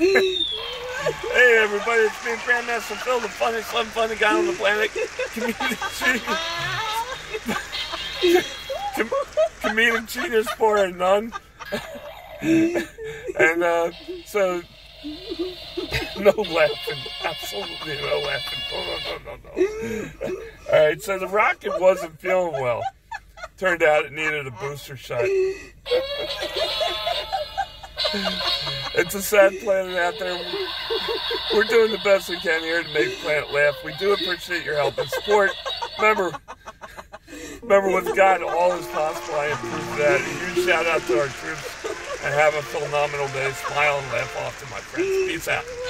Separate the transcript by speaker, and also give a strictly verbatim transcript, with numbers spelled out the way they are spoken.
Speaker 1: Hey everybody, it's me, Grandmaster Phil, the funniest, unfunny guy on the planet. Comedic genius. Com comedic genius for a nun. And uh, so, no laughing. Absolutely no laughing. No, no, no, no, no. Alright, so the rocket wasn't feeling well. Turned out it needed a booster shot. It's a sad planet out there. We're doing the best we can here to make the planet laugh. We do appreciate your help and support. Remember, remember with God, all is possible. I approve that. A huge shout out to our troops. And have a phenomenal day. Smile and laugh off to my friends. Peace out.